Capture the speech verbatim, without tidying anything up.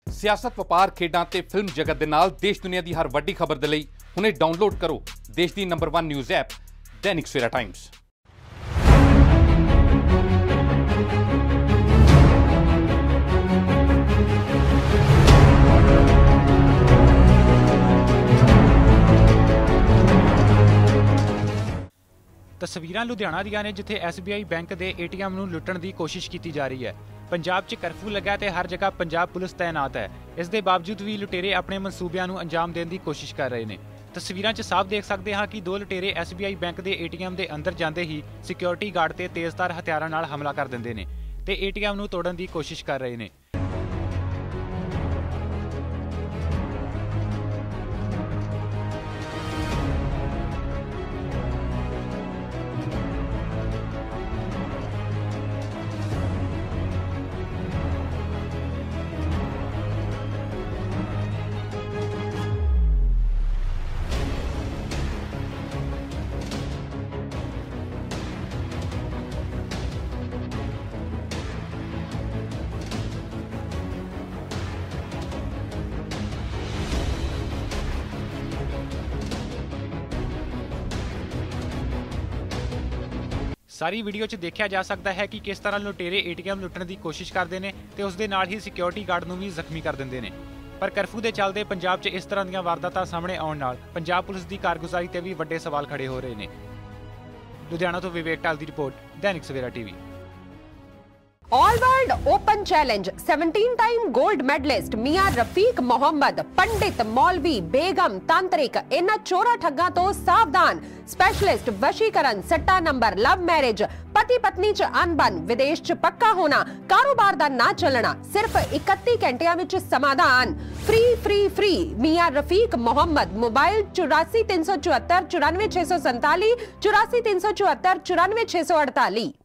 सियासत, वपार, खेडां ते फिल्म जगत दे नाल देश दुनिया दी हर वड्डी खबर दे लई हुणे डाउनलोड करो देश दी number one news app Dainik Savera times. तस्वीरां लुधियाना दियां ने जिथे एस बी आई बैंक के ए टी एम नूं लुट्टण दी कोशिश की जा रही है। पंजाब च कर्फ्यू लगा ते हर जगह पंजाब पुलिस तैनात है। इस दे बावजूद भी लुटेरे अपने मनसूबियां नूं अंजाम देने की कोशिश कर रहे हैं। तस्वीरां च साफ देख सकते हैं कि दो लुटेरे एस बी आई बैंक के ए टी एम के अंदर जाते ही सिक्योरिटी गार्ड ते तेजधार हथियारां नाल हमला कर देंदे ने ते ए टी एम नूं तोड़न की कोशिश कर रहे हैं। सारी वीडियो च देखा जा सकता है कि किस तरह लुटेरे ए टी एम लुट्टण की कोशिश करते हैं ते उस दे नाल ही सिक्योरिटी गार्ड नूं भी जख्मी कर देंदे ने। पर कर्फ्यू के चलते पंजाब च इस तरह दी वारदातां सामने आउण नाल पंजाब पुलिस की कारगुजारी ते भी वड्डे सवाल खड़े हो रहे हैं। लुधियाना तो विवेक टाल की रिपोर्ट, Dainik Savera TV. All world open challenge seventeen time gold medalist Miyan Rafiq Mohammad, पंडित, मौलवी, बेगम, तांत्रिक, इन्हां चोरा ठग्गां तो सावधान। स्पेशलिस्ट वशीकरण, सट्टा नंबर, लव मैरिज, पति पत्नी च अनबन, विदेश च पक्का होना, कारोबार दा ना चलना, सिर्फ इकत्ती घंटियां विच समाधान। Free free free Miyan Rafiq Mohammad. Mobile चौरासी तीन सौ चौहत्तर चौरानवे छे सौ संताली, चौरासी तीन सौ चौहत्तर चौरानवे छे सौ अड़ताली।